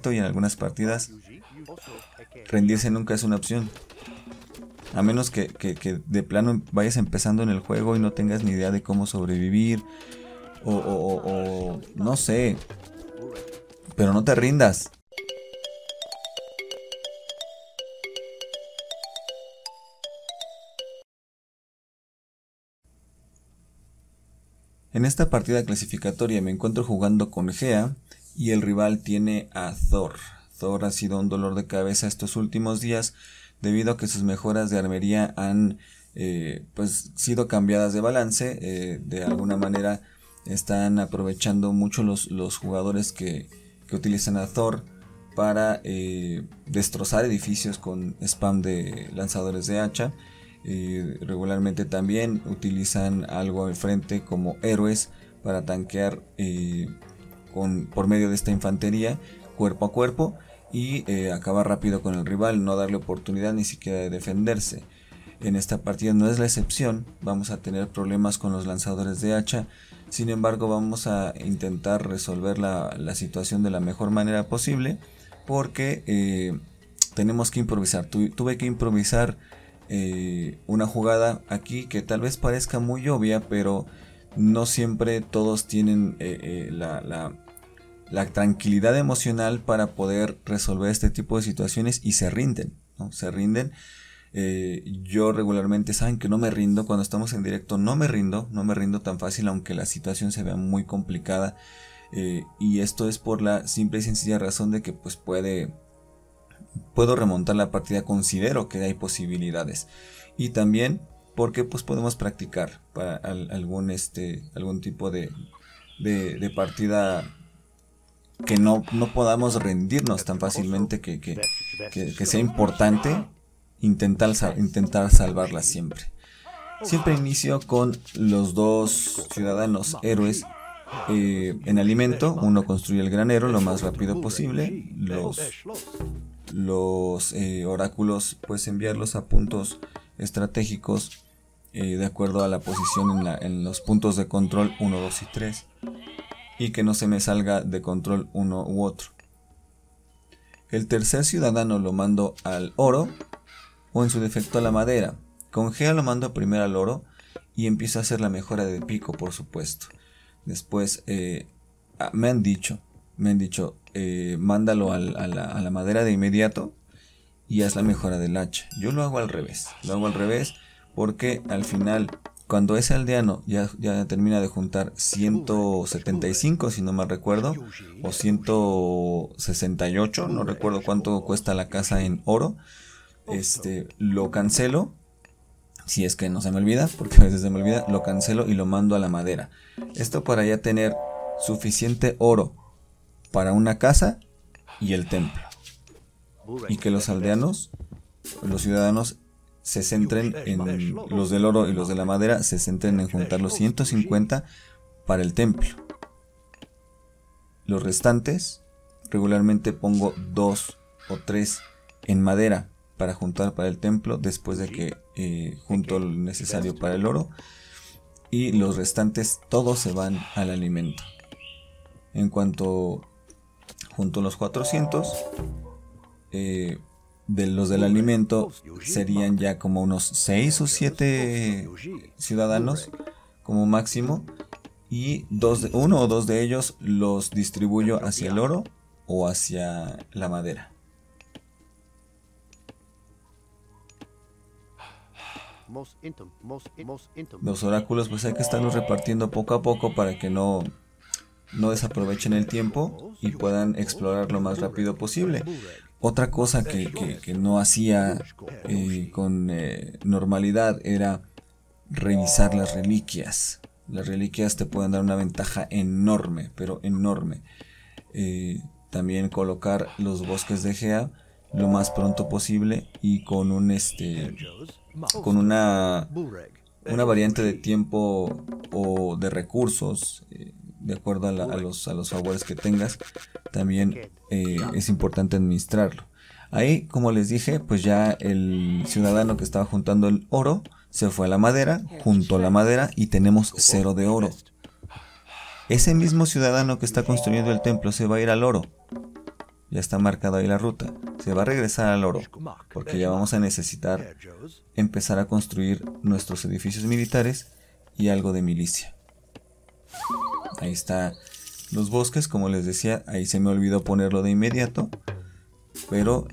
directo y en algunas partidas rendirse nunca es una opción. A menos que de plano vayas empezando en el juego y no tengas ni idea de cómo sobrevivir. O no sé. Pero no te rindas. En esta partida clasificatoria me encuentro jugando con Gea y el rival tiene a Thor. Thor ha sido un dolor de cabeza estos últimos días debido a que sus mejoras de armería han pues sido cambiadas de balance. De alguna manera están aprovechando mucho los jugadores que utilizan a Thor para destrozar edificios con spam de lanzadores de hacha. Regularmente también utilizan algo al frente como héroes para tanquear por medio de esta infantería cuerpo a cuerpo y acabar rápido con el rival, no darle oportunidad ni siquiera de defenderse. En esta partida no es la excepción, vamos a tener problemas con los lanzadores de hacha. Sin embargo, vamos a intentar resolver la situación de la mejor manera posible, porque tenemos que improvisar. Tuve que improvisar una jugada aquí que tal vez parezca muy obvia, pero no siempre todos tienen la tranquilidad emocional para poder resolver este tipo de situaciones y se rinden, ¿no? Se rinden. Yo regularmente saben que no me rindo cuando estamos en directo, no me rindo tan fácil aunque la situación se vea muy complicada, y esto es por la simple y sencilla razón de que pues puedo remontar la partida, considero que hay posibilidades, y también porque pues podemos practicar para algún tipo de partida que no podamos rendirnos tan fácilmente, que sea importante intentar salvarla siempre. Siempre inicio con los dos ciudadanos héroes en alimento. Uno construye el granero lo más rápido posible. Los oráculos pues enviarlos a puntos estratégicos de acuerdo a la posición en los puntos de control 1, 2 y 3, y que no se me salga de control uno u otro. El tercer ciudadano lo mando al oro o en su defecto a la madera. Con Gea lo mando primero al oro y empiezo a hacer la mejora de pico, por supuesto. Después me han dicho mándalo a la madera de inmediato y haz la mejora del hacha. Yo lo hago al revés. Porque al final, cuando ese aldeano ya termina de juntar 175, si no mal recuerdo, o 168, no recuerdo cuánto cuesta la casa en oro, lo cancelo. Si es que no se me olvida, porque a veces se me olvida, lo cancelo y lo mando a la madera. Esto para ya tener suficiente oro para una casa y el templo. Y que los aldeanos, los ciudadanos, se centren en los del oro y los de la madera, se centren en juntar los 150 para el templo. Los restantes, regularmente pongo 2 o 3 en madera para juntar para el templo, después de que junto lo necesario para el oro, y los restantes todos se van al alimento. En cuanto junto los 400, de los del alimento serían ya como unos 6 o 7 ciudadanos como máximo, y uno o dos de ellos los distribuyo hacia el oro o hacia la madera. Los oráculos pues hay que estarlos repartiendo poco a poco para que no desaprovechen el tiempo y puedan explorar lo más rápido posible. Otra cosa que no hacía con normalidad era revisar las reliquias. Las reliquias te pueden dar una ventaja enorme, pero enorme. También colocar los bosques de Gea lo más pronto posible y con con una variante de tiempo o de recursos, de acuerdo a los favores que tengas. También es importante administrarlo. Ahí, como les dije, pues ya el ciudadano que estaba juntando el oro se fue a la madera, juntó la madera y tenemos 0 de oro. Ese mismo ciudadano que está construyendo el templo se va a ir al oro. Ya está marcado ahí la ruta. Se va a regresar al oro, porque ya vamos a necesitar empezar a construir nuestros edificios militares y algo de milicia. Ahí está los bosques, como les decía, ahí se me olvidó ponerlo de inmediato, pero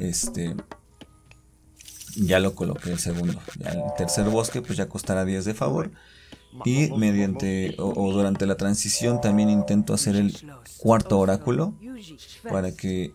ya lo coloqué el segundo. Ya el tercer bosque pues ya costará 10 de favor. Y mediante o durante la transición también intento hacer el cuarto oráculo para que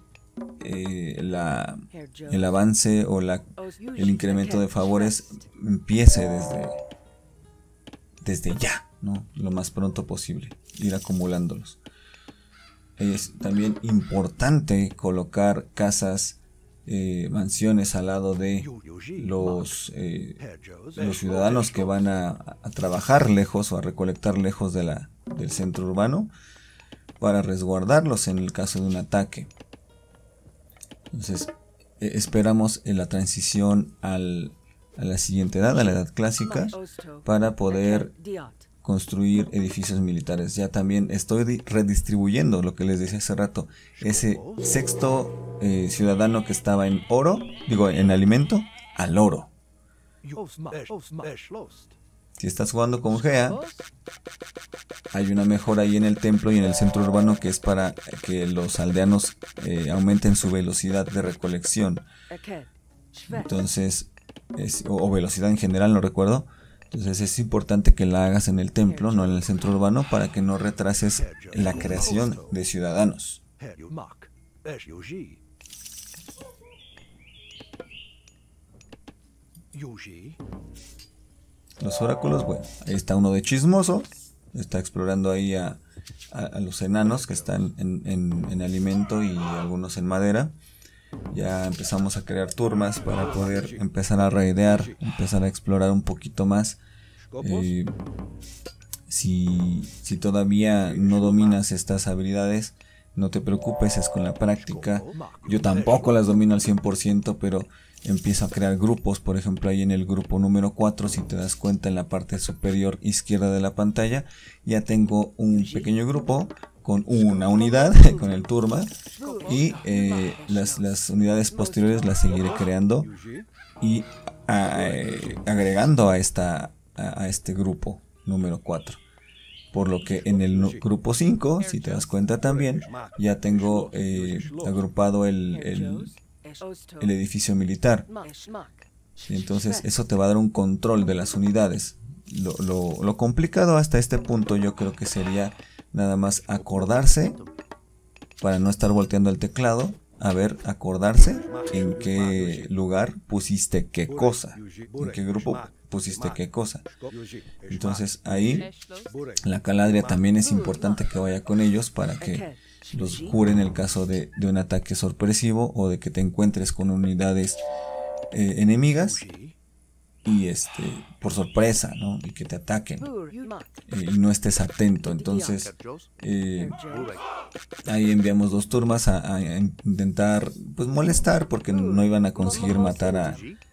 el avance o el incremento de favores empiece desde ya, ¿no? Lo más pronto posible, ir acumulándolos. Es también importante colocar casas, mansiones al lado de los ciudadanos que van a trabajar lejos o a recolectar lejos del centro urbano, para resguardarlos en el caso de un ataque. Entonces esperamos en la transición a la siguiente edad, a la edad clásica, para poder construir edificios militares. Ya también estoy redistribuyendo lo que les decía hace rato, ese sexto ciudadano que estaba en oro, en alimento, al oro. Si estás jugando con Gea, hay una mejora ahí en el templo y en el centro urbano que es para que los aldeanos aumenten su velocidad de recolección. Entonces, o velocidad en general, no recuerdo. Entonces es importante que la hagas en el templo, no en el centro urbano, para que no retrases la creación de ciudadanos. Los oráculos, bueno, ahí está uno de chismoso, está explorando ahí a los enanos que están en alimento y algunos en madera. Ya empezamos a crear turmas para poder empezar a raidear, empezar a explorar un poquito más. Si todavía no dominas estas habilidades, no te preocupes, es con la práctica. Yo tampoco las domino al 100%, pero empiezo a crear grupos. Por ejemplo, ahí en el grupo número 4, si te das cuenta, en la parte superior izquierda de la pantalla, ya tengo un pequeño grupo con una unidad, con el turma, y las unidades posteriores las seguiré creando y agregando a este grupo número 4. Por lo que en el grupo 5, si te das cuenta también, ya tengo agrupado el edificio militar. Entonces eso te va a dar un control de las unidades. Lo complicado hasta este punto yo creo que sería nada más acordarse, para no estar volteando el teclado, acordarse en qué lugar pusiste qué cosa, en qué grupo pusiste qué cosa. Entonces ahí la caladria también es importante que vaya con ellos para que los cure en el caso de un ataque sorpresivo o de que te encuentres con unidades enemigas y por sorpresa, ¿no? Y que te ataquen y no estés atento. Entonces ahí enviamos 2 turmas a intentar pues molestar, porque no iban a conseguir matar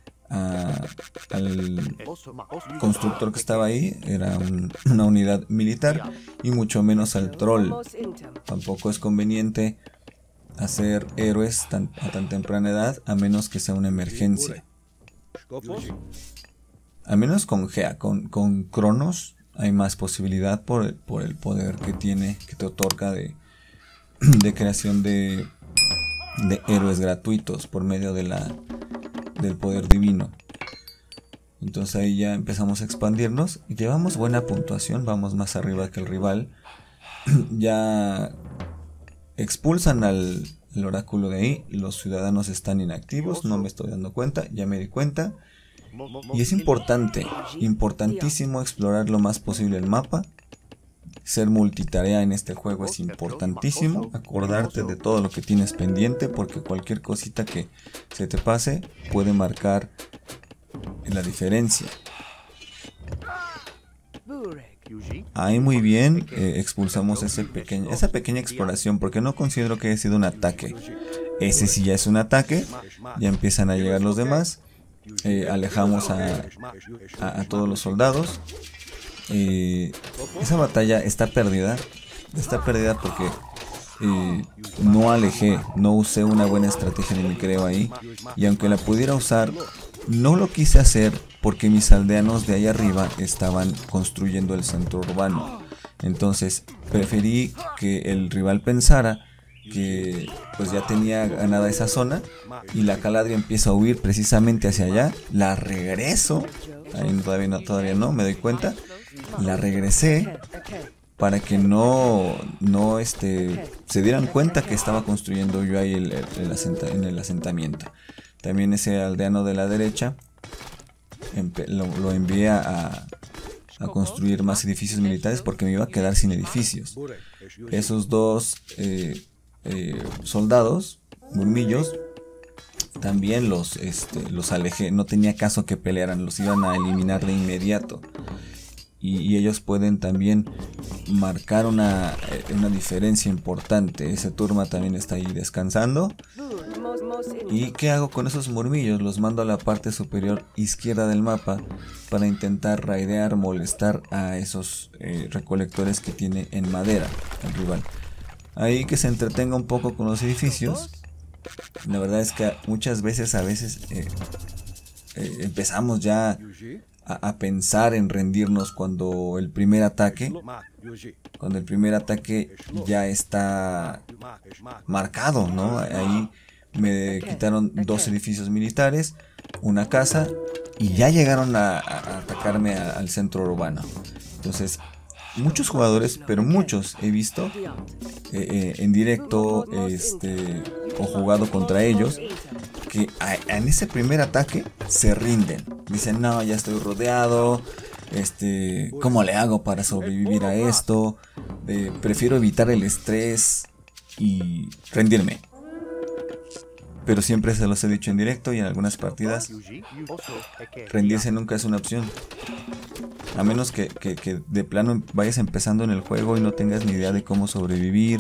al constructor que estaba ahí. Era una unidad militar, y mucho menos al troll. Tampoco es conveniente hacer héroes a tan temprana edad, a menos que sea una emergencia. Al menos con Gea, con Cronos hay más posibilidad por el poder que tiene, que te otorga de creación de héroes gratuitos por medio del poder divino. Entonces ahí ya empezamos a expandirnos y llevamos buena puntuación, vamos más arriba que el rival. Ya expulsan al oráculo de ahí, los ciudadanos están inactivos, no me estoy dando cuenta, ya me di cuenta. Y es importantísimo explorar lo más posible el mapa. Ser multitarea en este juego es importantísimo. Acordarte de todo lo que tienes pendiente, porque cualquier cosita que se te pase puede marcar la diferencia. Ahí muy bien, expulsamos esa pequeña exploración, porque no considero que haya sido un ataque. Ese sí ya es un ataque. Ya empiezan a llegar los demás. Alejamos a todos los soldados. Esa batalla está perdida porque no alejé, no usé una buena estrategia de micreo ahí, y aunque la pudiera usar, no lo quise hacer porque mis aldeanos de ahí arriba estaban construyendo el centro urbano. Entonces preferí que el rival pensara que pues ya tenía ganada esa zona, y la Caladria empieza a huir precisamente hacia allá. La regreso, ahí todavía no, me doy cuenta, la regresé para que no se dieran cuenta que estaba construyendo yo ahí en el asentamiento. También ese aldeano de la derecha lo envié a construir más edificios militares porque me iba a quedar sin edificios. Esos dos soldados, murmillos, también los alejé. No tenía caso que pelearan, los iban a eliminar de inmediato. Y ellos pueden también marcar una diferencia importante. Ese turma también está ahí descansando. ¿Y qué hago con esos murmillos? Los mando a la parte superior izquierda del mapa para intentar raidear, molestar a esos recolectores que tiene en madera el rival. Ahí que se entretenga un poco con los edificios. La verdad es que muchas veces, empezamos ya a pensar en rendirnos cuando el primer ataque ya está marcado, ¿no? Ahí me quitaron 2 edificios militares, una casa, y ya llegaron a atacarme al centro urbano. Entonces, muchos jugadores, pero muchos he visto en directo o jugado contra ellos, que en ese primer ataque se rinden. Dicen, no, ya estoy rodeado, ¿cómo le hago para sobrevivir a esto? Prefiero evitar el estrés y rendirme. Pero siempre se los he dicho en directo y en algunas partidas, rendirse nunca es una opción. A menos que de plano vayas empezando en el juego y no tengas ni idea de cómo sobrevivir.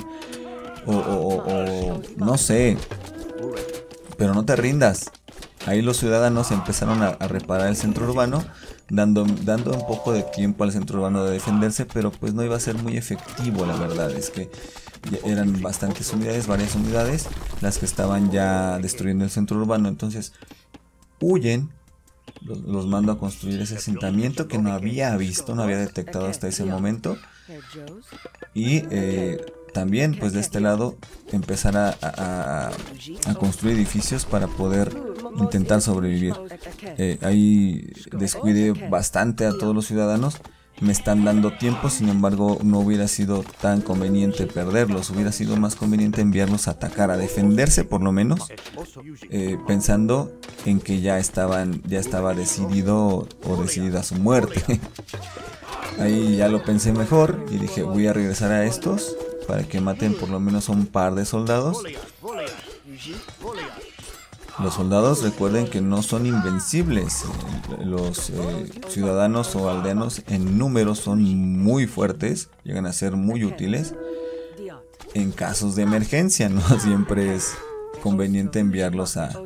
O no sé. Pero no te rindas. Ahí los ciudadanos empezaron a reparar el centro urbano, dando un poco de tiempo al centro urbano de defenderse, pero pues no iba a ser muy efectivo. La verdad es que eran bastantes unidades, varias unidades, las que estaban ya destruyendo el centro urbano. Entonces huyen, los mando a construir ese asentamiento que no había visto, no había detectado hasta ese momento. Y también pues de este lado empezar a construir edificios para poder intentar sobrevivir. Ahí descuidé bastante a todos los ciudadanos. Me están dando tiempo, sin embargo no hubiera sido tan conveniente perderlos. Hubiera sido más conveniente enviarlos a atacar, a defenderse por lo menos, pensando en que ya estaba decidido o decidida su muerte. Ahí ya lo pensé mejor y dije, voy a regresar a estos para que maten por lo menos a un par de soldados. Los soldados, recuerden que no son invencibles. Los ciudadanos o aldeanos en número son muy fuertes, llegan a ser muy útiles en casos de emergencia. No siempre es conveniente enviarlos a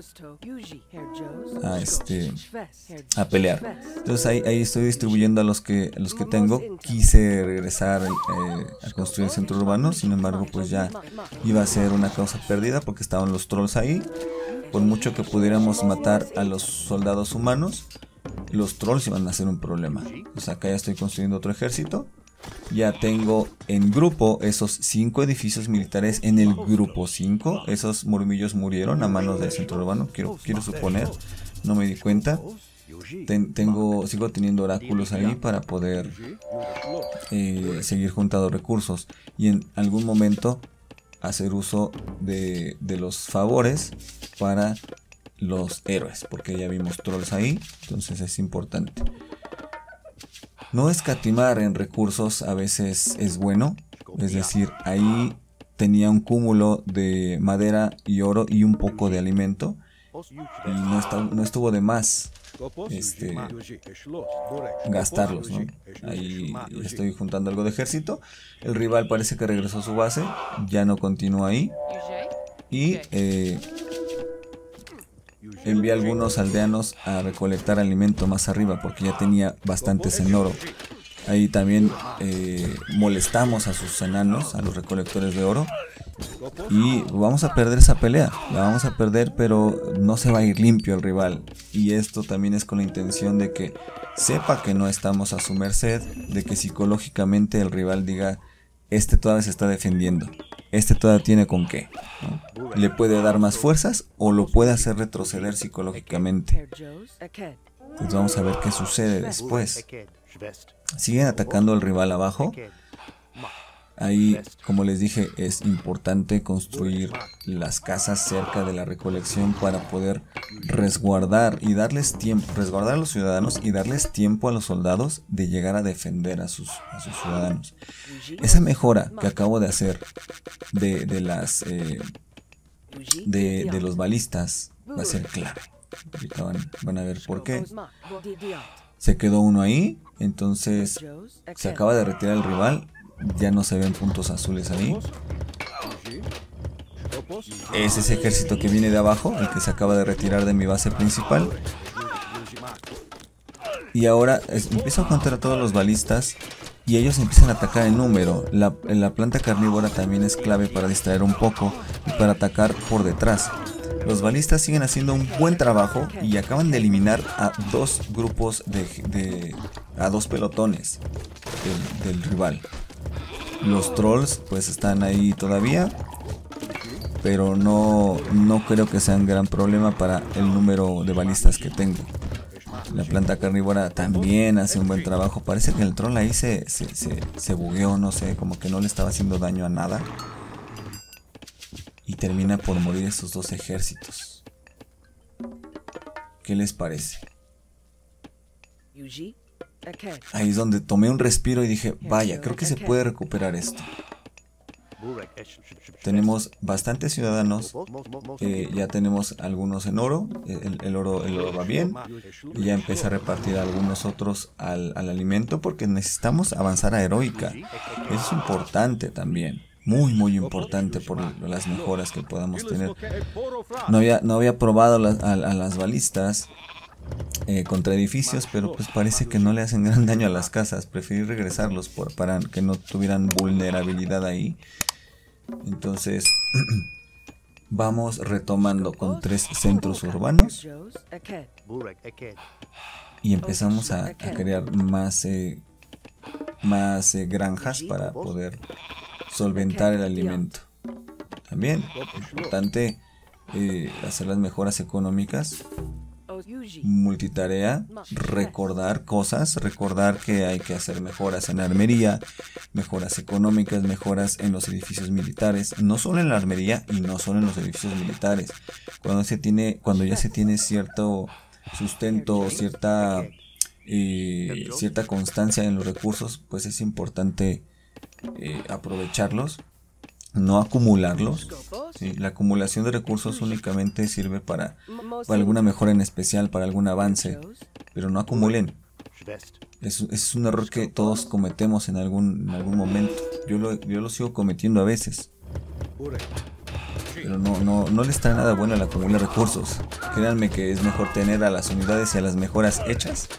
pelear. Entonces ahí estoy distribuyendo a los que tengo. Quise regresar a construir el centro urbano, sin embargo pues ya iba a ser una causa perdida porque estaban los trolls ahí. Por mucho que pudiéramos matar a los soldados humanos, los trolls iban a ser un problema. O sea, acá ya estoy construyendo otro ejército. Ya tengo en grupo esos 5 edificios militares. En el grupo 5, esos murmillos murieron a manos del centro urbano, quiero suponer. No me di cuenta. Sigo teniendo oráculos ahí para poder seguir juntando recursos. Y en algún momento hacer uso de los favores para los héroes, porque ya vimos trolls ahí, entonces es importante. No escatimar en recursos a veces es bueno, es decir, ahí tenía un cúmulo de madera y oro y un poco de alimento, y no estuvo de más gastarlos, ¿no? Ahí estoy juntando algo de ejército. El rival parece que regresó a su base, ya no continúa ahí, y envié a algunos aldeanos a recolectar alimento más arriba porque ya tenía bastantes en oro. Ahí también molestamos a sus enanos, a los recolectores de oro, Y vamos a perder esa pelea, la vamos a perder, pero no se va a ir limpio el rival. Y esto también es con la intención de que sepa que no estamos a su merced, de que psicológicamente el rival diga, este todavía se está defendiendo, este todavía tiene con qué, ¿no? Le puede dar más fuerzas o lo puede hacer retroceder psicológicamente. Pues vamos a ver qué sucede después. Siguen atacando al rival abajo. Ahí, como les dije, es importante construir las casas cerca de la recolección para poder resguardar y darles tiempo, resguardar a los ciudadanos y darles tiempo a los soldados de llegar a defender a sus ciudadanos. Esa mejora que acabo de hacer de los balistas va a ser clave. Ahorita van a ver por qué. Se quedó uno ahí, entonces se acaba de retirar el rival. Ya no se ven puntos azules ahí. Es ese ejército que viene de abajo, el que se acaba de retirar de mi base principal. Y ahora empiezo a contar a todos los balistas y ellos empiezan a atacar en número. La planta carnívora también es clave para distraer un poco y para atacar por detrás. Los balistas siguen haciendo un buen trabajo y acaban de eliminar a dos grupos a dos pelotones del rival. Los trolls pues están ahí todavía, pero no creo que sea un gran problema para el número de balistas que tengo. La planta carnívora también hace un buen trabajo. Parece que el troll ahí se bugueó, no sé, como que no le estaba haciendo daño a nada. Y termina por morir estos dos ejércitos. ¿Qué les parece? Ahí es donde tomé un respiro y dije, vaya, creo que se puede recuperar esto. Tenemos bastantes ciudadanos, ya tenemos algunos en oro, el oro va bien, y ya empecé a repartir a algunos otros al alimento porque necesitamos avanzar a heroica. Eso es importante también, muy importante por las mejoras que podamos tener. No había probado a las balistas contra edificios, pero pues parece que no le hacen gran daño a las casas. Preferí regresarlos para que no tuvieran vulnerabilidad ahí. Entonces vamos retomando con 3 centros urbanos y empezamos a crear más granjas para poder solventar el alimento. También es importante hacer las mejoras económicas, multitarea, recordar cosas, recordar que hay que hacer mejoras en armería, mejoras económicas, mejoras en los edificios militares, no solo en la armería y no solo en los edificios militares. Cuando ya se tiene cierto sustento, cierta constancia en los recursos, pues es importante aprovecharlos, no acumularlos, ¿sí? La acumulación de recursos únicamente sirve para alguna mejora en especial, para algún avance, pero no acumulen. Es un error que todos cometemos en algún momento. Yo lo sigo cometiendo a veces, pero no les trae nada bueno el acumular recursos. Créanme que es mejor tener a las unidades y a las mejoras hechas.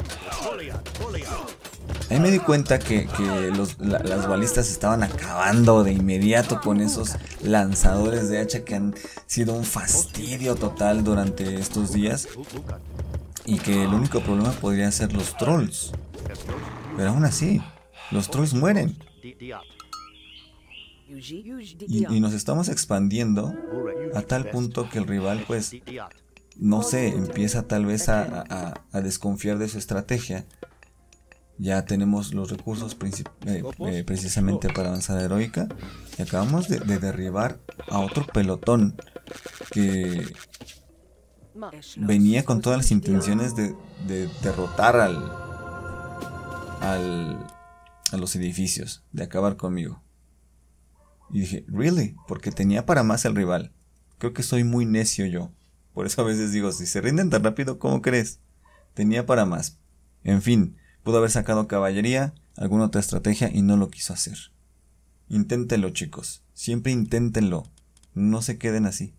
Ahí me di cuenta que las balistas estaban acabando de inmediato con esos lanzadores de hacha que han sido un fastidio total durante estos días. Y que el único problema podría ser los trolls. Pero aún así, los trolls mueren. Y nos estamos expandiendo a tal punto que el rival, pues, no sé, empieza tal vez a desconfiar de su estrategia. Ya tenemos los recursos precisamente para avanzar a heroica. Y acabamos de derribar a otro pelotón que venía con todas las intenciones de derrotar a los edificios, de acabar conmigo. Y dije, ¿really? Porque tenía para más el rival. Creo que soy muy necio yo. Por eso a veces digo, si se rinden tan rápido, ¿cómo crees? Tenía para más. En fin. Pudo haber sacado caballería, alguna otra estrategia y no lo quiso hacer. Inténtenlo, chicos. Siempre inténtenlo. No se queden así.